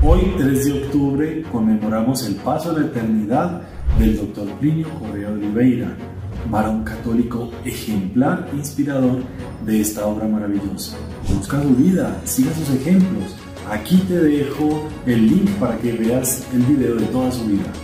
Hoy, 3 de octubre, conmemoramos el paso a la eternidad del Dr. Plinio Correa de Oliveira, varón católico ejemplar e inspirador de esta obra maravillosa. Busca su vida, siga sus ejemplos. Aquí te dejo el link para que veas el video de toda su vida.